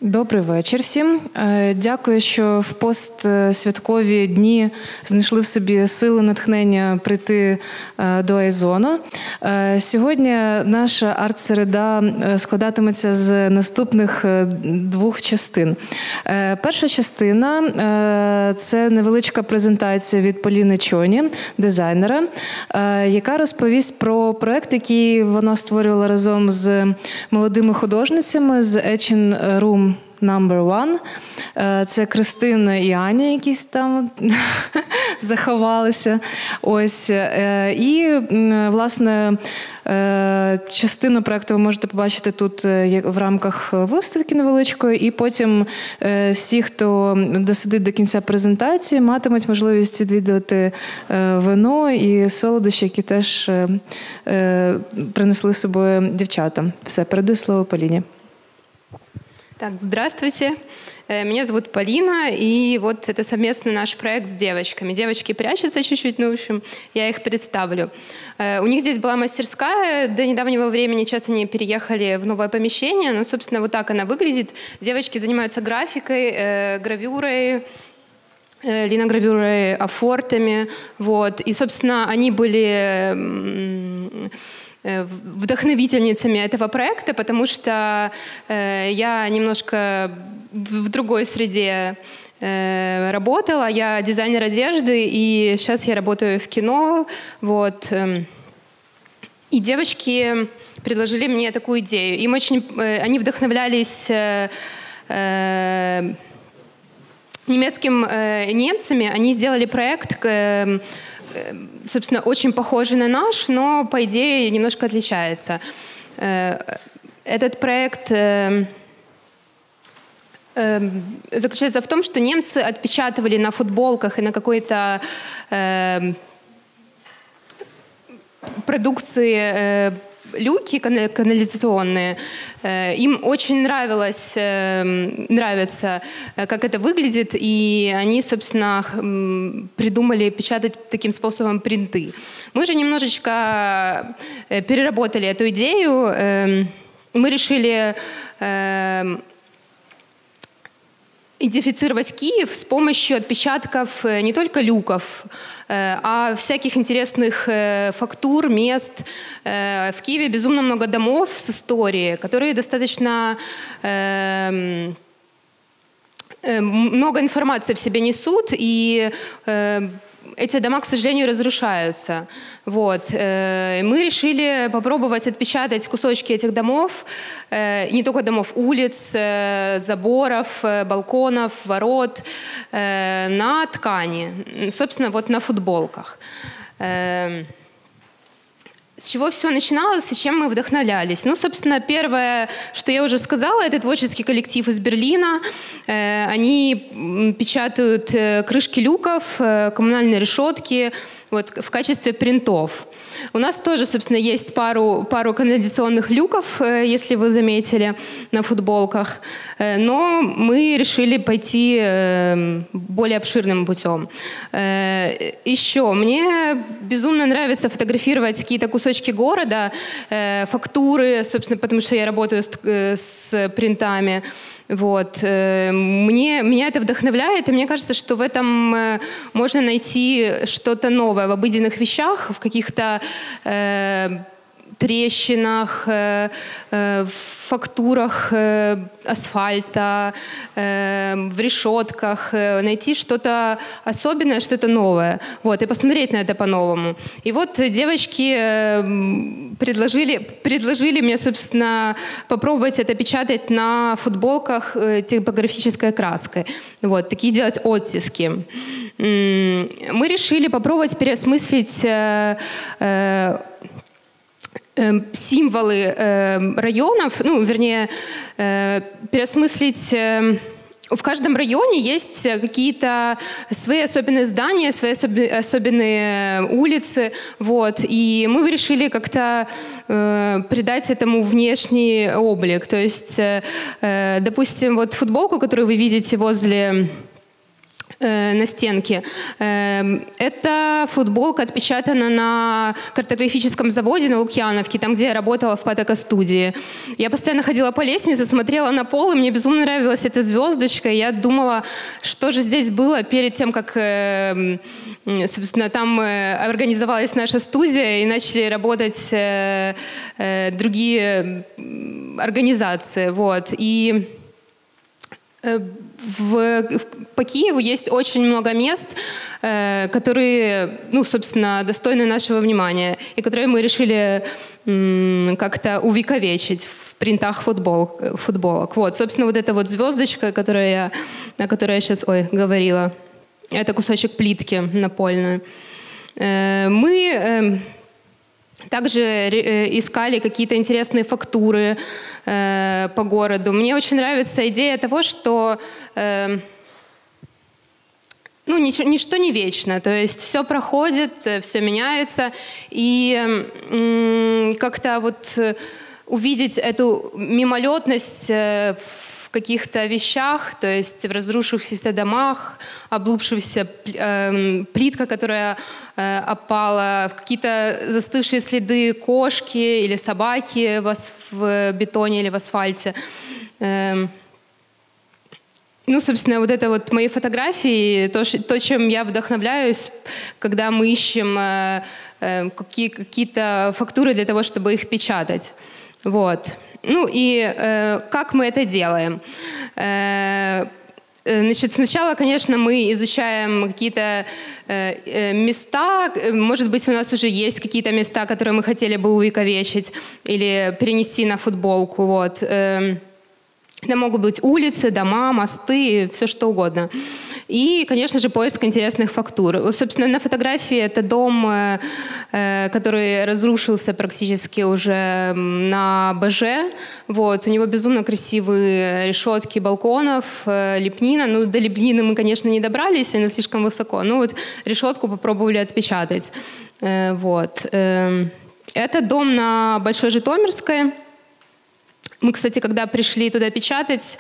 Добрий вечір всім. Дякую, що в постсвяткові дні знайшли в собі сили, натхнення прийти до Айзону. Сьогодні наша арт-середа складатиметься з наступних двох частин. Перша частина – це невеличка презентація від Поліни Чоні, дизайнера, яка розповість про проект, який вона створювала разом з молодими художницями з Etching Room No. 1. Це Кристина і Аня якісь там заховалися. Ось. І, власне, частину проєкту ви можете побачити тут в рамках виставки невеличкої, і потім всі, хто досидить до кінця презентації, матимуть можливість відвідувати вино і солодощі, які теж принесли з собою дівчата. Все, передаю слово Полине. Так, здравствуйте. Меня зовут Полина, и вот это совместный наш проект с девочками. Девочки прячутся чуть-чуть, но, в общем, я их представлю. У них здесь была мастерская, до недавнего времени сейчас они переехали в новое помещение, но, собственно, вот так она выглядит. Девочки занимаются графикой, гравюрой, линогравюрой, афортами, вот. И, собственно, они были вдохновительницами этого проекта, потому что я немножко в другой среде работала. Я дизайнер одежды, и сейчас я работаю в кино. Вот. И девочки предложили мне такую идею. Они вдохновлялись немцами. Они сделали проект, собственно, очень похожий на наш, но, по идее, немножко отличается. Этот проект заключается в том, что немцы отпечатывали на футболках и на какой-то продукции люки канализационные. Им очень нравится, как это выглядит, и они, собственно, придумали печатать таким способом принты. Мы же немножечко переработали эту идею. Мы решили идентифицировать Киев с помощью отпечатков не только люков, а всяких интересных фактур, мест. В Киеве безумно много домов с историей, которые достаточно много информации в себе несут, и эти дома, к сожалению, разрушаются. Вот. Мы решили попробовать отпечатать кусочки этих домов, не только домов, улиц, заборов, балконов, ворот, на ткани, собственно, вот на футболках. С чего все начиналось и чем мы вдохновлялись? Ну, собственно, первое, что я уже сказала, это творческий коллектив из Берлина. Они печатают крышки люков, коммунальные решетки вот, в качестве принтов. У нас тоже, собственно, есть пару канализационных люков, если вы заметили, на футболках. Но мы решили пойти более обширным путем. Еще мне безумно нравится фотографировать какие-то кусочки города, фактуры, собственно, потому что я работаю с принтами. Вот. Меня это вдохновляет, и мне кажется, что в этом можно найти что-то новое в обыденных вещах, в каких-то трещинах, в фактурах асфальта, в решетках, найти что-то особенное, что-то новое, вот, и посмотреть на это по-новому. И вот девочки предложили мне, собственно, попробовать это печатать на футболках типографической краской, вот, такие делать оттиски. Мы решили попробовать переосмыслить символы районов, ну, вернее, переосмыслить. В каждом районе есть какие-то свои особенные здания, свои особенные улицы, вот, и мы решили как-то придать этому внешний облик. То есть, допустим, вот футболку, которую вы видите возле на стенке. Эта футболка отпечатана на картографическом заводе на Лукьяновке, там, где я работала в Патока-студии. Я постоянно ходила по лестнице, смотрела на пол, и мне безумно нравилась эта звездочка. Я думала, что же здесь было перед тем, как, собственно, там организовалась наша студия и начали работать другие организации. Вот. И по Киеву есть очень много мест, которые, ну, собственно, достойны нашего внимания, и которые мы решили как-то увековечить в принтах футболок. Вот, собственно, вот эта вот звездочка, о которой я сейчас говорила, это кусочек плитки напольной. Мы также искали какие-то интересные фактуры по городу. Мне очень нравится идея того, что ничто не вечно, то есть все проходит, все меняется, и как-то вот увидеть эту мимолетность в каких-то вещах, то есть в разрушившихся домах, облупшихся плитка, которая опала, какие-то застывшие следы кошки или собаки в бетоне или в асфальте. Ну, собственно, вот это вот мои фотографии, то, чем я вдохновляюсь, когда мы ищем какие-то фактуры для того, чтобы их печатать. Вот. Ну и как мы это делаем? Значит, сначала, конечно, мы изучаем какие-то места. Может быть, у нас уже есть какие-то места, которые мы хотели бы увековечить или перенести на футболку. Вот. Это могут быть улицы, дома, мосты, все что угодно. И, конечно же, поиск интересных фактур. Собственно, на фотографии это дом, который разрушился практически уже на БЖ. Вот. У него безумно красивые решетки балконов, лепнина. Ну, до лепнины мы, конечно, не добрались, она слишком высоко. Ну, вот решетку попробовали отпечатать. Вот. Это дом на Большой Житомирской. Мы, кстати, когда пришли туда печатать,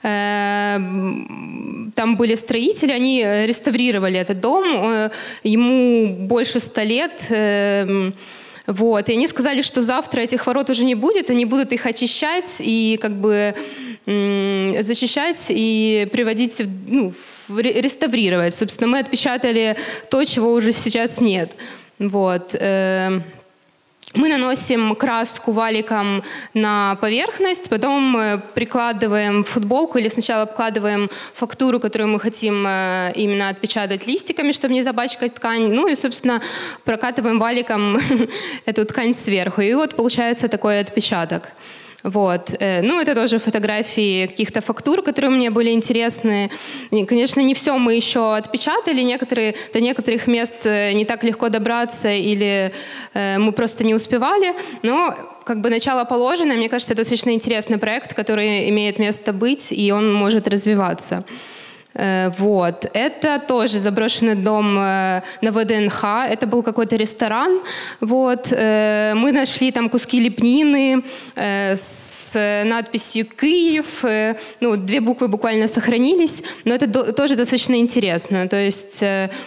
там были строители, они реставрировали этот дом, ему больше 100 лет. Вот. И они сказали, что завтра этих ворот уже не будет, они будут их очищать и как бы защищать и приводить, реставрировать. Собственно, мы отпечатали то, чего уже сейчас нет. Вот. Мы наносим краску валиком на поверхность, потом прикладываем футболку или сначала обкладываем фактуру, которую мы хотим именно отпечатать листиками, чтобы не запачкать ткань. Ну и, собственно, прокатываем валиком эту ткань сверху. И вот получается такой отпечаток. Вот. Ну, это тоже фотографии каких-то фактур, которые мне были интересны. И, конечно, не все мы еще отпечатали. До некоторых мест не так легко добраться или мы просто не успевали. Но как бы начало положено. Мне кажется, это достаточно интересный проект, который имеет место быть, и он может развиваться. Вот. Это тоже заброшенный дом на ВДНХ. Это был какой-то ресторан. Вот. Мы нашли там куски лепнины с надписью «Киев». Ну, 2 буквы буквально сохранились. Но это тоже достаточно интересно. То есть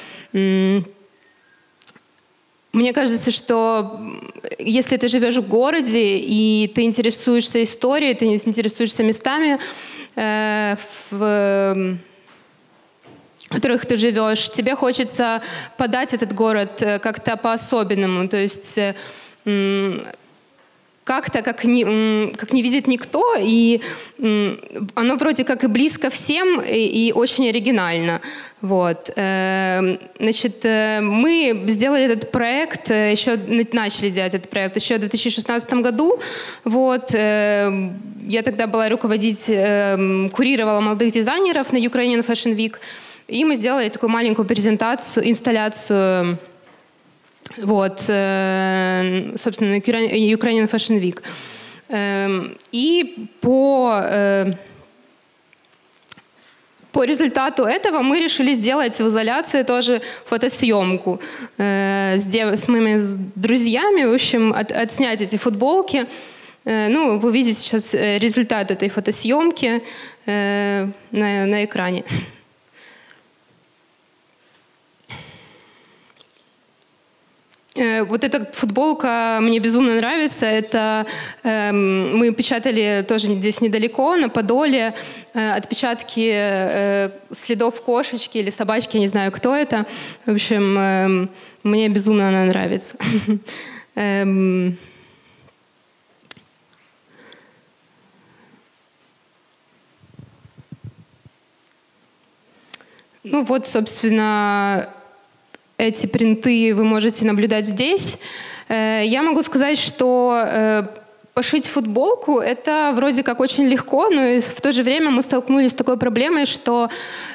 мне кажется, что если ты живешь в городе и ты интересуешься историей, ты интересуешься местами, в которых ты живешь, тебе хочется подать этот город как-то по-особенному, то есть как-то, как не видит никто, и оно вроде как и близко всем, и очень оригинально. Вот. Значит, мы сделали этот проект, начали делать этот проект еще в 2016 году. Вот. Я тогда была курировала молодых дизайнеров на Ukrainian Fashion Week, и мы сделали такую маленькую презентацию, инсталляцию, вот, собственно, на Ukrainian Fashion Week. И по результату этого мы решили сделать в изоляции тоже фотосъемку с моими друзьями, в общем, отснять эти футболки. Ну, вы видите сейчас результат этой фотосъемки на экране. Вот эта футболка мне безумно нравится. Это мы печатали тоже здесь недалеко, на Подоле, отпечатки следов кошечки или собачки, я не знаю, кто это. В общем, мне безумно она нравится. Ну вот, собственно, эти принты вы можете наблюдать здесь. Я могу сказать, что пошить футболку — это вроде как очень легко, но в то же время мы столкнулись с такой проблемой, что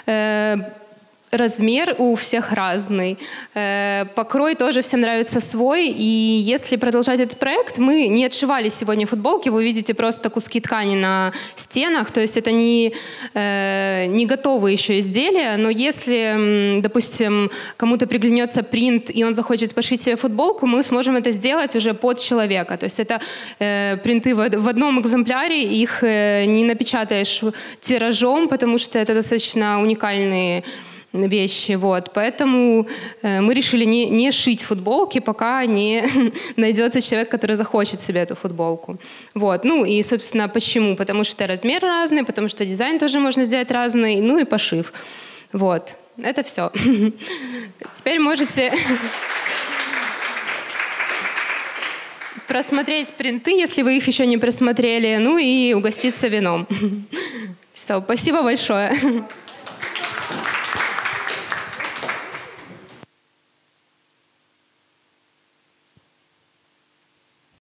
размер у всех разный. Покрой тоже всем нравится свой. И если продолжать этот проект, мы не отшивали сегодня футболки. Вы увидите просто куски ткани на стенах. То есть это не готовые еще изделия. Но если, допустим, кому-то приглянется принт, и он захочет пошить себе футболку, мы сможем это сделать уже под человека. То есть это принты в одном экземпляре. Их не напечатаешь тиражом, потому что это достаточно уникальные вещи. Вот. Поэтому мы решили не шить футболки, пока не найдется человек, который захочет себе эту футболку. Вот. Ну и, собственно, почему? Потому что размер разный, потому что дизайн тоже можно сделать разный, ну и пошив. Вот. Это все. Теперь можете просмотреть принты, если вы их еще не просмотрели, ну и угоститься вином. Все, спасибо большое.